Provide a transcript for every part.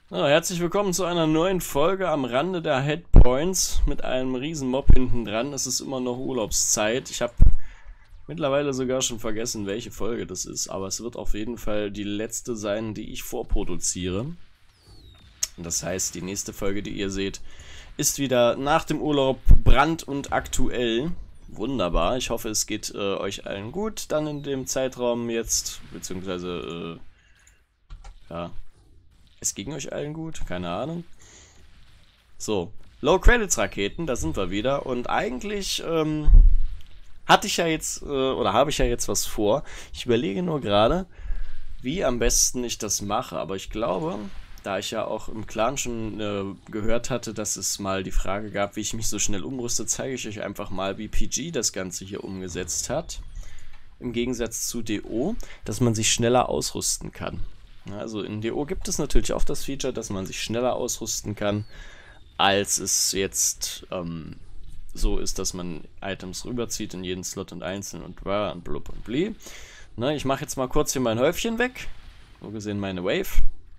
Herzlich willkommen zu einer neuen Folge am Rande der Headpoints mit einem riesen Mob hinten dran. Es ist immer noch Urlaubszeit. Ich habe mittlerweile sogar schon vergessen, welche Folge das ist, aber es wird auf jeden Fall die letzte sein, die ich vorproduziere. Das heißt, die nächste Folge, die ihr seht, ist wieder nach dem Urlaub brand- und aktuell. Wunderbar. Ich hoffe, es geht euch allen gut dann in dem Zeitraum jetzt, beziehungsweise, ja... Es ging euch allen gut, keine Ahnung. So, Low-Credits-Raketen, da sind wir wieder. Und eigentlich hatte ich ja jetzt, oder habe ich ja jetzt was vor. Ich überlege nur gerade, wie am besten ich das mache. Aber ich glaube, da ich ja auch im Clan schon gehört hatte, dass es mal die Frage gab, wie ich mich so schnell umrüste, zeige ich euch einfach mal, wie PG das Ganze hier umgesetzt hat. Im Gegensatz zu DO, dass man sich schneller ausrüsten kann. Also in DO gibt es natürlich auch das Feature, dass man sich schneller ausrüsten kann, als es jetzt so ist, dass man Items rüberzieht in jeden Slot und einzeln und blub und bli. Ne, ich mache jetzt mal kurz hier mein Häufchen weg. So gesehen meine Wave.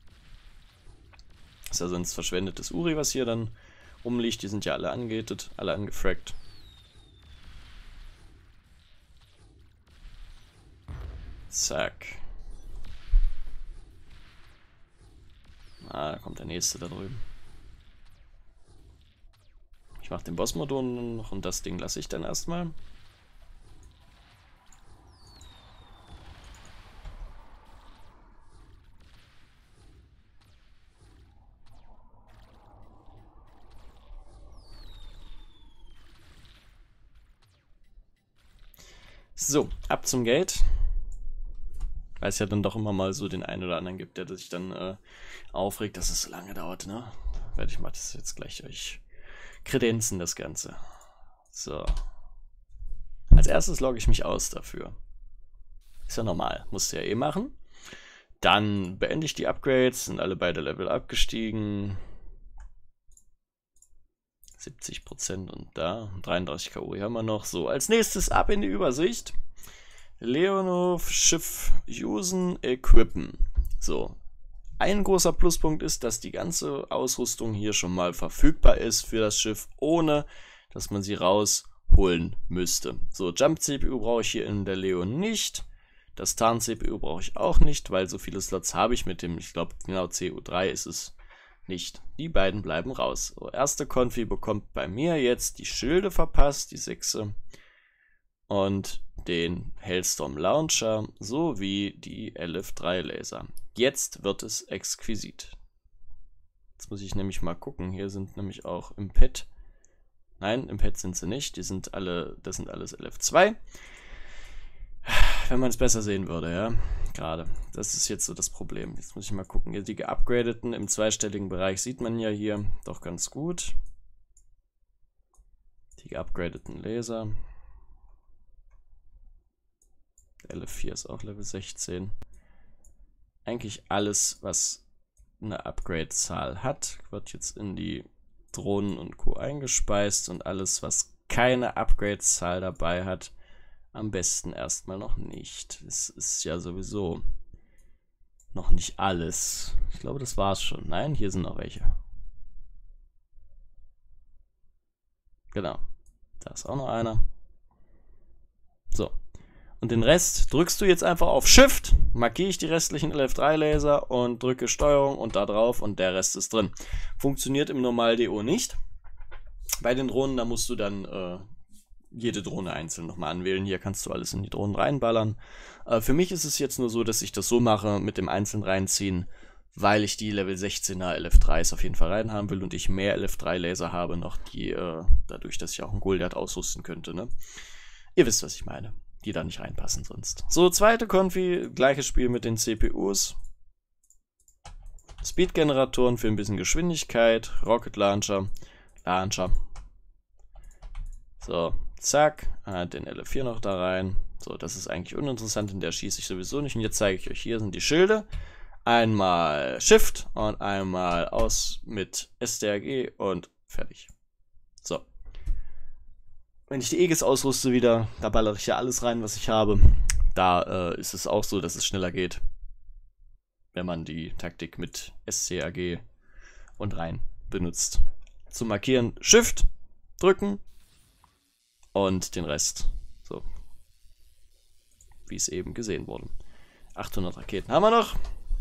Ist ja sonst verschwendetes Uri, was hier dann rumliegt. Die sind ja alle angehatet, alle angefragt. Zack. Ah, da kommt der nächste da drüben. Ich mache den Boss-Modon noch und das Ding lasse ich dann erstmal. So, ab zum Gate. Weil es ja dann doch immer mal so den einen oder anderen gibt, der sich dann aufregt, dass es so lange dauert, ne? Werde ich mal das jetzt gleich euch kredenzen, das Ganze. So. Als erstes logge ich mich aus dafür. Ist ja normal, musst du ja eh machen. Dann beende ich die Upgrades, sind alle beide Level abgestiegen. 70% und da, 33 KO haben wir noch. So, als nächstes ab in die Übersicht. Leonov Schiff usen, equippen. So. Ein großer Pluspunkt ist, dass die ganze Ausrüstung hier schon mal verfügbar ist für das Schiff, ohne dass man sie rausholen müsste. So, Jump-CPU brauche ich hier in der Leon nicht. Das Tarn-CPU brauche ich auch nicht, weil so viele Slots habe ich mit dem, ich glaube, genau CU3 ist es nicht. Die beiden bleiben raus. So, erste Konfi bekommt bei mir jetzt die Schilde verpasst, die 6. Und den Hellstorm Launcher sowie die LF3 Laser. Jetzt wird es exquisit. Jetzt muss ich nämlich mal gucken. Hier sind nämlich auch im Pad. Nein, im Pad sind sie nicht. Die sind alle, das sind alles LF2. Wenn man es besser sehen würde, ja. Gerade. Das ist jetzt so das Problem. Jetzt muss ich mal gucken. Die geupgradeten im zweistelligen Bereich sieht man ja hier doch ganz gut. Die geupgradeten Laser. LF4 ist auch Level 16. Eigentlich alles, was eine Upgrade-Zahl hat, wird jetzt in die Drohnen und Co. eingespeist und alles, was keine Upgrade-Zahl dabei hat, am besten erstmal noch nicht. Es ist ja sowieso noch nicht alles. Ich glaube, das war's schon. Nein, hier sind noch welche. Genau. Da ist auch noch einer. So. Und den Rest drückst du jetzt einfach auf Shift, markiere ich die restlichen LF3-Laser und drücke Steuerung und da drauf und der Rest ist drin. Funktioniert im Normal-DO nicht. Bei den Drohnen, da musst du dann jede Drohne einzeln nochmal anwählen. Hier kannst du alles in die Drohnen reinballern. Für mich ist es jetzt nur so, dass ich das so mache mit dem einzeln reinziehen, weil ich die Level 16er LF3s auf jeden Fall rein haben will und ich mehr LF3-Laser habe noch, die dadurch, dass ich auch einen Goliath ausrüsten könnte. Ne? Ihr wisst, was ich meine. Die da nicht reinpassen sonst. So, zweite Konfi, gleiches Spiel mit den CPUs. Speed-Generatoren für ein bisschen Geschwindigkeit. Rocket Launcher. So, zack. Den LF4 noch da rein. So, das ist eigentlich uninteressant, in der schieße ich sowieso nicht. Und jetzt zeige ich euch, hier sind die Schilde. Einmal Shift und einmal aus mit STRG und fertig. So. Wenn ich die Aegis ausrüste wieder, da ballere ich ja alles rein, was ich habe. Da ist es auch so, dass es schneller geht, wenn man die Taktik mit SCAG und rein benutzt. Zum Markieren Shift drücken und den Rest, so wie es eben gesehen wurde. 800 Raketen haben wir noch.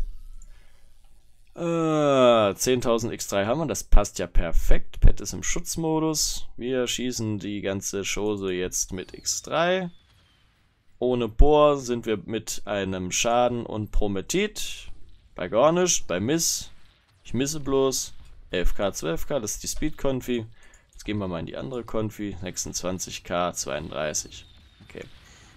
10.000 X3 haben wir, das passt ja perfekt. Pet ist im Schutzmodus. Wir schießen die ganze Chose jetzt mit X3. Ohne Bohr sind wir mit einem Schaden und Prometit. Bei gar nicht, bei Miss. Ich misse bloß. 11k, 12k, das ist die Speed-Konfi. Jetzt gehen wir mal in die andere Konfi. 26k, 32. Okay.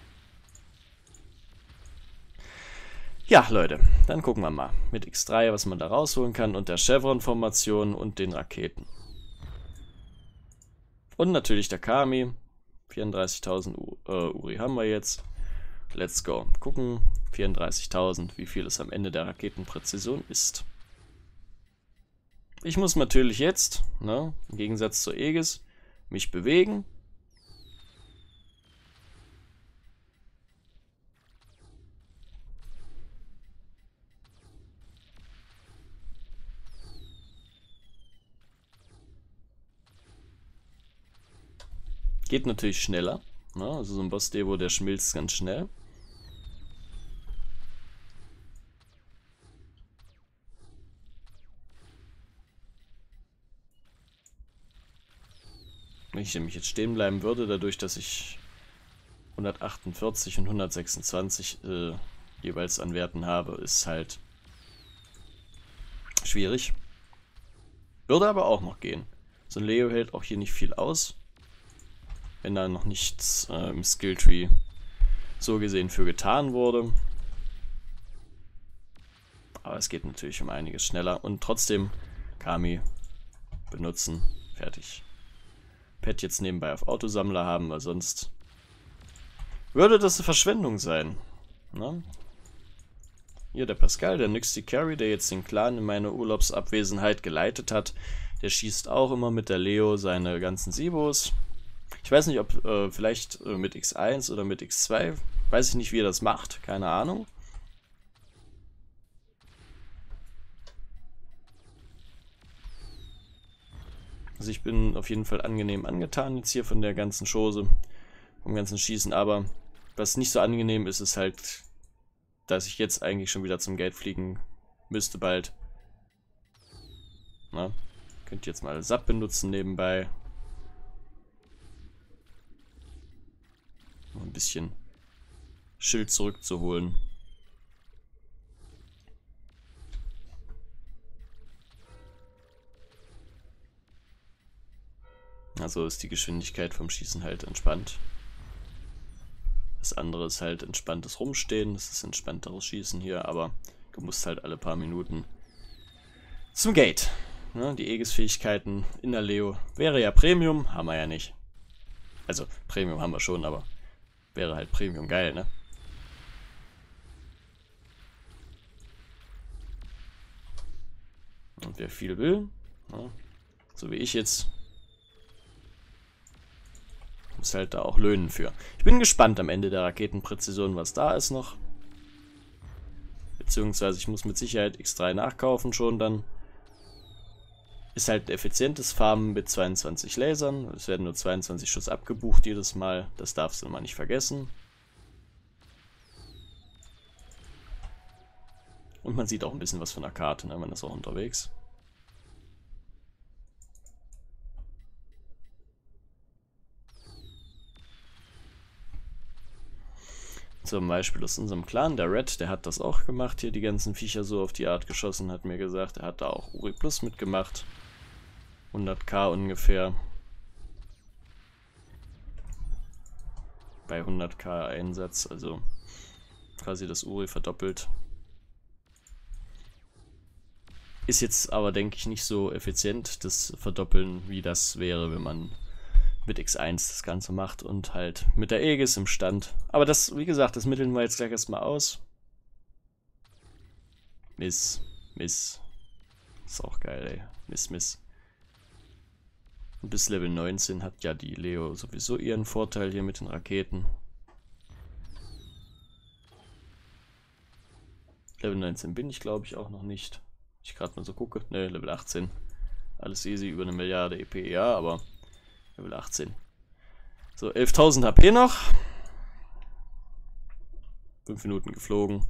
Ja, Leute, dann gucken wir mal mit X3, was man da rausholen kann und der Chevron-Formation und den Raketen. Und natürlich der Kami. 34.000 Uri haben wir jetzt. Let's go. Gucken, 34.000, wie viel es am Ende der Raketenpräzision ist. Ich muss natürlich jetzt, ne, im Gegensatz zur Aegis, mich bewegen. Geht natürlich schneller. Ne? Also so ein Boss-Devo, der schmilzt ganz schnell. Wenn ich nämlich jetzt stehen bleiben würde, dadurch, dass ich 148 und 126 jeweils an Werten habe, ist halt schwierig. Würde aber auch noch gehen. So ein Leo hält auch hier nicht viel aus. Wenn da noch nichts im Skilltree so gesehen für getan wurde. Aber es geht natürlich um einiges schneller. Und trotzdem Kami benutzen. Fertig. Pet jetzt nebenbei auf Autosammler haben, weil sonst würde das eine Verschwendung sein. Na? Hier der Pascal, der Nixty Carry, der jetzt den Clan in meine Urlaubsabwesenheit geleitet hat. Der schießt auch immer mit der Leo seine ganzen Sibos. Ich weiß nicht, ob vielleicht mit X1 oder mit X2. Weiß ich nicht, wie er das macht. Keine Ahnung. Also ich bin auf jeden Fall angenehm angetan jetzt hier von der ganzen Chose. Vom ganzen Schießen. Aber was nicht so angenehm ist, ist halt, dass ich jetzt eigentlich schon wieder zum Gate fliegen müsste bald. Na, könnt ihr jetzt mal SAP benutzen nebenbei. Um ein bisschen Schild zurückzuholen. Also ist die Geschwindigkeit vom Schießen halt entspannt. Das andere ist halt entspanntes Rumstehen, das ist entspannteres Schießen hier, aber du musst halt alle paar Minuten zum Gate. Ne, die Aegis-Fähigkeiten in der Leo wäre ja Premium, haben wir ja nicht. Also Premium haben wir schon, aber wäre halt Premium geil, ne? Und wer viel will, ne, so wie ich jetzt, muss halt da auch löhnen für. Ich bin gespannt am Ende der Raketenpräzision, was da ist noch. Beziehungsweise ich muss mit Sicherheit X3 nachkaufen schon dann. Ist halt ein effizientes Farmen mit 22 Lasern. Es werden nur 22 Schuss abgebucht jedes Mal. Das darfst du mal nicht vergessen. Und man sieht auch ein bisschen was von der Karte, ne? Man ist auch unterwegs. Zum Beispiel aus unserem Clan, der Red, der hat das auch gemacht, hier die ganzen Viecher so auf die Art geschossen, hat mir gesagt. Er hat da auch Uri Plus mitgemacht. 100k ungefähr. Bei 100k Einsatz, also quasi das Uri verdoppelt. Ist jetzt aber, denke ich, nicht so effizient, das Verdoppeln, wie das wäre, wenn man mit X1 das Ganze macht und halt mit der Aegis im Stand. Aber das, wie gesagt, das mitteln wir jetzt gleich erstmal aus. Miss. Ist auch geil, ey. Miss. Und bis Level 19 hat ja die Leo sowieso ihren Vorteil hier mit den Raketen. Level 19 bin ich, glaube ich, auch noch nicht. Ich gerade mal so gucke. Ne, Level 18. Alles easy, über 1 Milliarde EP, ja, aber Level 18. So, 11.000 HP noch. 5 Minuten geflogen.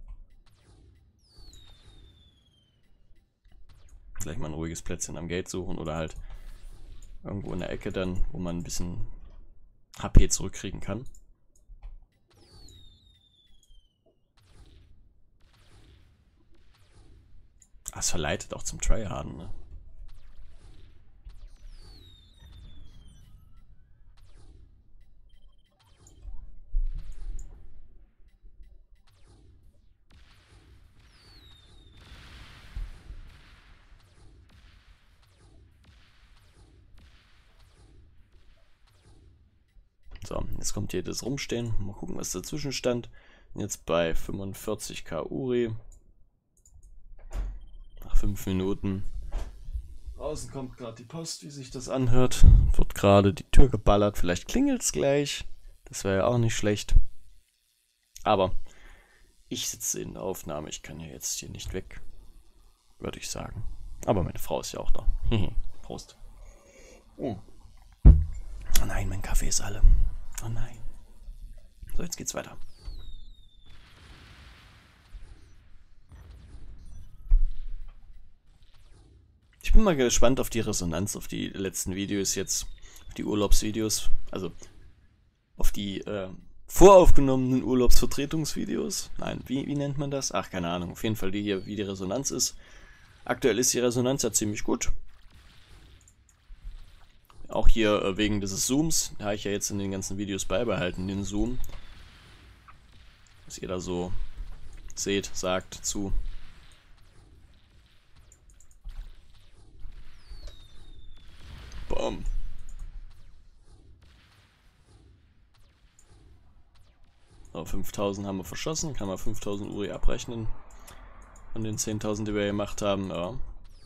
Vielleicht mal ein ruhiges Plätzchen am Gate suchen oder halt irgendwo in der Ecke dann, wo man ein bisschen HP zurückkriegen kann. Das verleitet auch zum Tryharden, ne? So, jetzt kommt hier das Rumstehen. Mal gucken, was dazwischen stand. Jetzt bei 45k Uri. Nach 5 Minuten. Draußen kommt gerade die Post, wie sich das anhört. Wird gerade die Tür geballert. Vielleicht klingelt es gleich. Das wäre ja auch nicht schlecht. Aber ich sitze in der Aufnahme. Ich kann ja jetzt hier nicht weg. Würde ich sagen. Aber meine Frau ist ja auch da. Prost. Oh. Oh nein, mein Kaffee ist alle. Oh nein. So, jetzt geht's weiter. Ich bin mal gespannt auf die Resonanz, auf die letzten Videos jetzt, auf die Urlaubsvideos, also auf die voraufgenommenen Urlaubsvertretungsvideos. Nein, wie nennt man das? Ach, keine Ahnung. Auf jeden Fall die hier, wie die Resonanz ist. Aktuell ist die Resonanz ja ziemlich gut. Auch hier wegen dieses Zooms, da habe ich ja jetzt in den ganzen Videos beibehalten, den Zoom. Was ihr da so seht, sagt zu. Boom. So, 5000 haben wir verschossen, kann man 5000 Uri abrechnen. Von den 10.000, die wir gemacht haben, ja.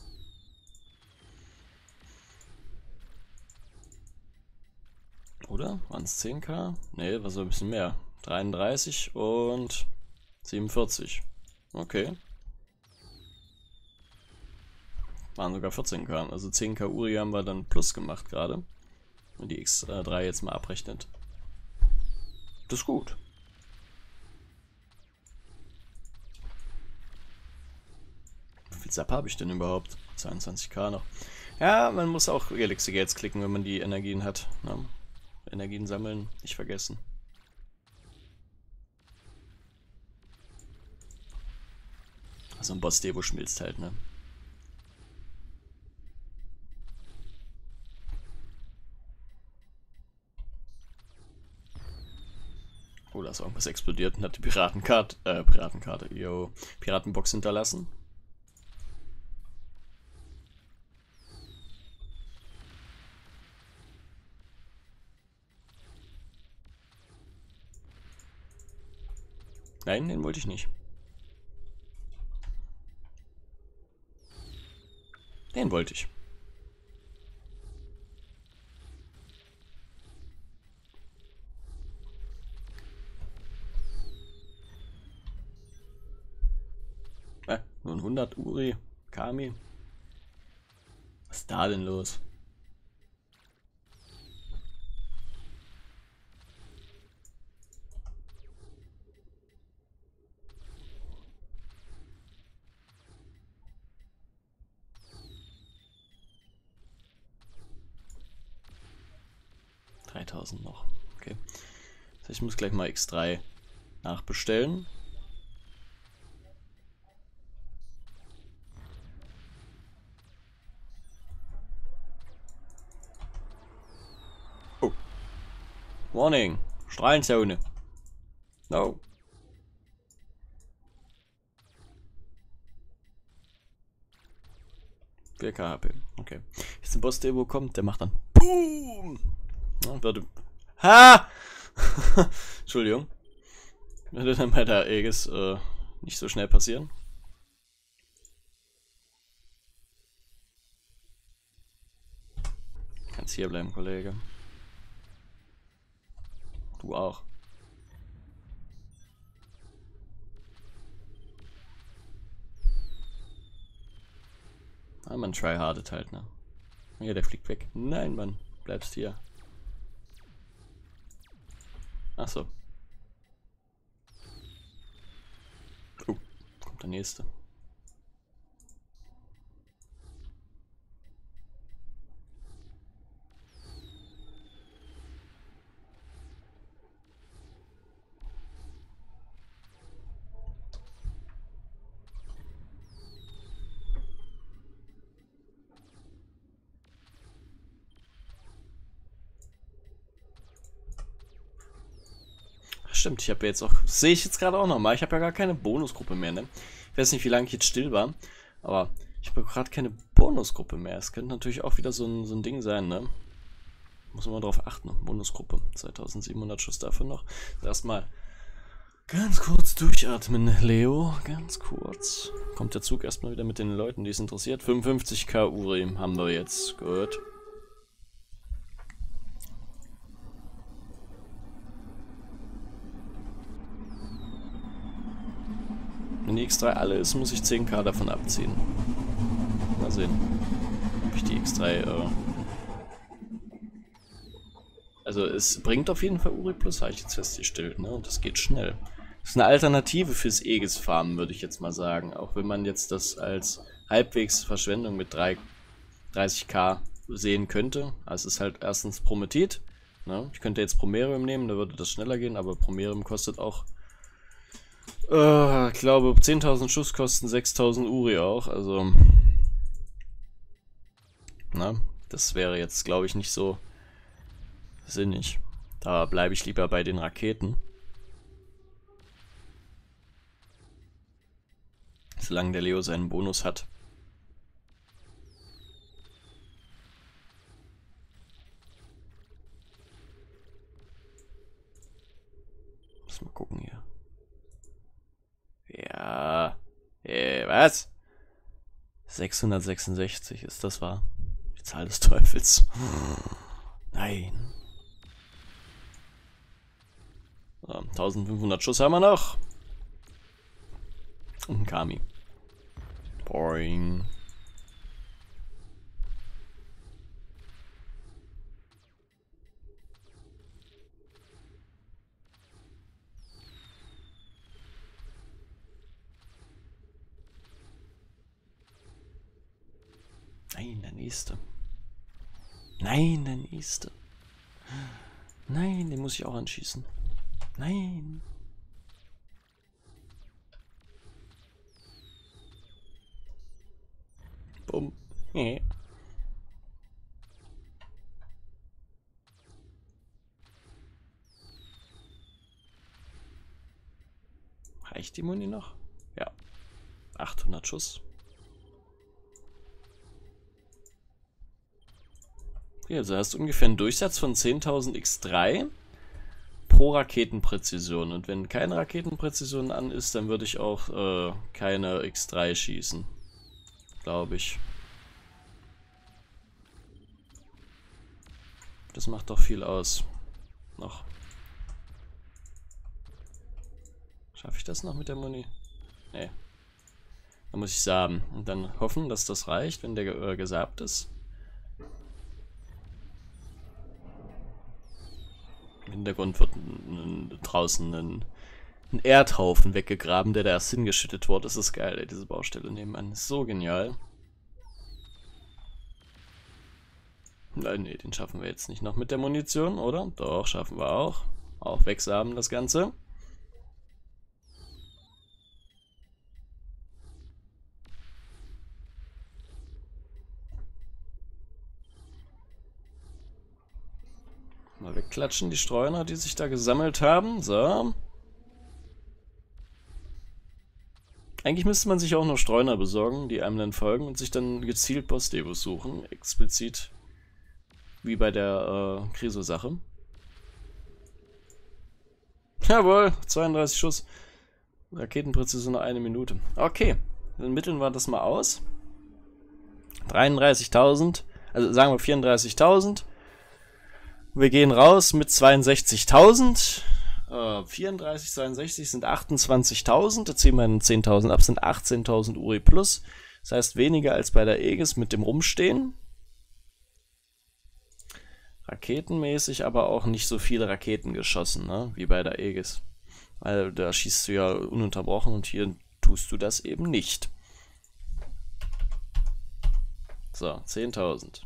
Oder? Waren es 10k? Ne, war so ein bisschen mehr. 33 und 47. Okay. Waren sogar 14k. Also 10k Uri haben wir dann plus gemacht gerade. Und die X3 jetzt mal abrechnet. Das ist gut. Wie viel Zap habe ich denn überhaupt? 22k noch. Ja, man muss auch Galaxy Gates klicken, wenn man die Energien hat. Ne? Energien sammeln, nicht vergessen. Also ein Boss-Devo schmilzt halt, ne? Oh, da ist irgendwas explodiert und hat die Piratenkarte, yo, Piratenbox hinterlassen. Nein, den wollte ich nicht. Den wollte ich. Nur ein 100 Uri. Kami. Was ist da denn los? $3.000 noch. Okay. Das heißt, ich muss gleich mal X3 nachbestellen. Oh. Warning. Strahlenzone. No. HP. Okay. Jetzt ein Boss, der wo kommt, der macht dann BOOM! Ja, würde. Ha! Entschuldigung. Würde dann bei der Aegis nicht so schnell passieren. Kannst hier bleiben, Kollege. Du auch. Ah, man tryhardet halt, ne? Ja, der fliegt weg. Nein, Mann. Bleibst hier. Achso. Oh, kommt der nächste. Stimmt, ich habe jetzt auch, sehe ich jetzt gerade auch nochmal, ich habe ja gar keine Bonusgruppe mehr, ne? Ich weiß nicht, wie lange ich jetzt still war, aber ich habe gerade keine Bonusgruppe mehr. Es könnte natürlich auch wieder so ein Ding sein, ne? Muss man mal drauf achten, Bonusgruppe. 2700 Schuss dafür noch. Erstmal ganz kurz durchatmen, Leo, ganz kurz. Kommt der Zug erstmal wieder mit den Leuten, die es interessiert. 55k Uri haben wir jetzt, gut. Wenn die X3 alle ist, muss ich 10k davon abziehen. Mal sehen, ob ich die X3, also es bringt auf jeden Fall Uri Plus, habe ich jetzt festgestellt, ne? Und das geht schnell. Das ist eine Alternative fürs Aegis-Farmen, würde ich jetzt mal sagen. Auch wenn man jetzt das als halbwegs Verschwendung mit 30k sehen könnte. Also es ist halt erstens Prometheus, ne? Ich könnte jetzt Promerium nehmen, da würde das schneller gehen, aber Promerium kostet auch ich glaube, 10.000 Schuss kosten 6.000 Uri auch, also na, das wäre jetzt, glaube ich, nicht so sinnig. Da bleibe ich lieber bei den Raketen. Solange der Leo seinen Bonus hat. Muss mal gucken hier. Ja. Was? 666 ist das wahr? Die Zahl des Teufels. Nein. So, 1500 Schuss haben wir noch. Und ein Kami. Boing. Nein, der nächste. Nein, der nächste. Nein, den muss ich auch anschießen. Nein. Bumm. Reicht die Muni noch? Ja. 800 Schuss. Okay, also hast du ungefähr einen Durchsatz von 10.000 X3 pro Raketenpräzision. Und wenn keine Raketenpräzision an ist, dann würde ich auch keine X3 schießen. Glaube ich. Das macht doch viel aus. Noch. Schaffe ich das noch mit der Muni? Nee. Dann muss ich saben. Und dann hoffen, dass das reicht, wenn der gesabt ist. Im Hintergrund wird draußen ein Erdhaufen weggegraben, der da erst hingeschüttet wurde. Das ist geil, ey, diese Baustelle nebenan. Ist so genial. Nee, den schaffen wir jetzt nicht noch mit der Munition, oder? Doch, schaffen wir auch. Auch wegsaben das Ganze. Mal wegklatschen, die Streuner, die sich da gesammelt haben. So. Eigentlich müsste man sich auch noch Streuner besorgen, die einem dann folgen und sich dann gezielt Boss-Devos suchen. Explizit wie bei der Kriso-Sache. Jawohl, 32 Schuss. Raketenpräzision noch 1 Minute. Okay, dann mitteln wir das mal aus. 33.000, also sagen wir 34.000. Wir gehen raus mit 62.000. 34, 62 sind 28.000. Da ziehen wir 10.000 ab, sind 18.000 Uri plus. Das heißt weniger als bei der Aegis mit dem Rumstehen. raketenmäßig, aber auch nicht so viele Raketen geschossen, ne? Wie bei der Aegis. Weil da schießt du ja ununterbrochen und hier tust du das eben nicht. So, 10.000.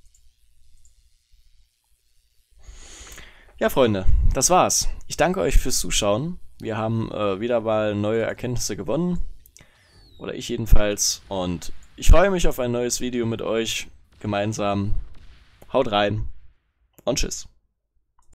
Ja, Freunde, das war's. Ich danke euch fürs Zuschauen. Wir haben wieder mal neue Erkenntnisse gewonnen. Oder ich jedenfalls. Und ich freue mich auf ein neues Video mit euch gemeinsam. Haut rein und tschüss.